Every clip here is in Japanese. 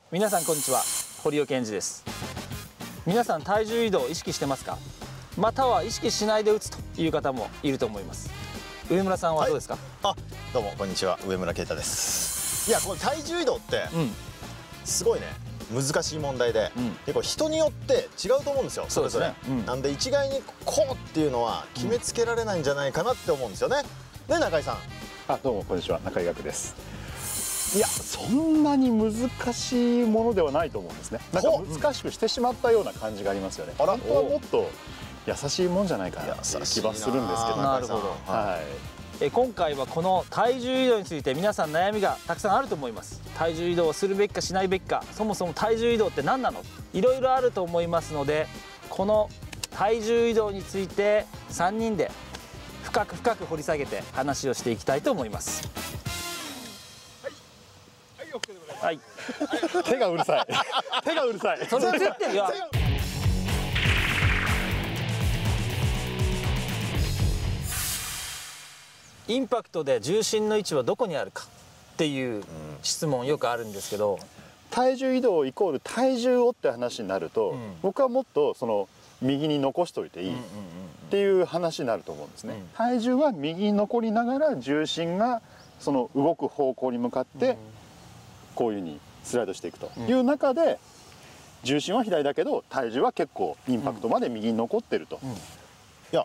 皆さんこんにちは、堀尾健二です。皆さん体重移動を意識してますか？または意識しないで打つという方もいると思います。上村さんはどうですか？ どうもこんにちは、上村啓太です。いや、この体重移動ってすごいね、難しい問題で、結構人によって違うと思うんですよ、それぞれ。なんで一概にこうっていうのは決めつけられないんじゃないかなって思うんですよね。ね、中井さん。 どうもこんにちは、中井岳です。いや、そんなに難しいものではないと思うんですね。なんか難しくしてしまったような感じがありますよね。本当はもっと優しいもんじゃないかなっていう気はするんですけど。 なるほど。今回はこの体重移動について皆さん悩みがたくさんあると思います。体重移動をするべきかしないべきか、そもそも体重移動って何なの、いろいろあると思いますので、この体重移動について3人で深く深く掘り下げて話をしていきたいと思います。はい、 手がうるさい。手がうるさい。 それ映ってるよ。インパクトで重心の位置はどこにあるかっていう質問よくあるんですけど、 体重移動イコール体重をって話になると、僕はもっとその右に残しておいていいっていう話になると思うんですね。体重は右に残りながら重心がその動く方向に向かってこういうふうにスライドしていくという中で、重心は左だけど体重は結構インパクトまで右に残ってると。 いや、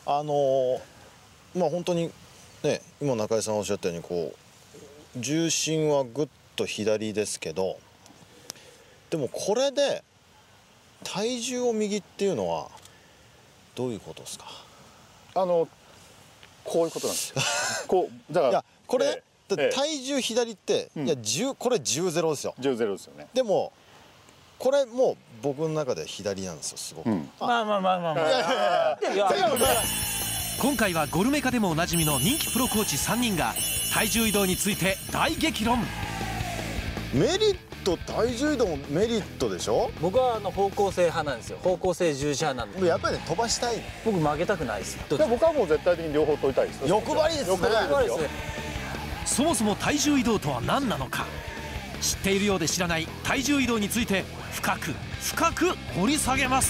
まあ本当にね、今中井さんおっしゃったようにこう重心はぐっと左ですけど、でもこれで体重を右っていうのはどういうことですか？ こういうことなんですよ。こうだから、いやこれ、体重左って、いやこれ10ゼロですよ。 10ゼロですよね。 でもこれもう僕の中で左なんですよ、すごく。 まあ今回はゴルメカでもおなじみの人気プロコーチ3人が体重移動について大激論。 メリット、体重移動もメリットでしょ？ 僕は方向性派なんですよ。方向性重視派なんで。 やっぱりね、飛ばしたい。 僕曲げたくないです。 僕はもう絶対的に両方取りたいです。 欲張りですね。 そもそも体重移動とは何なのか、知っているようで知らない体重移動について深く深く掘り下げます。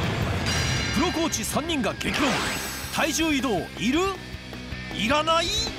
プロコーチ3人が激論。体重移動いる？いらない？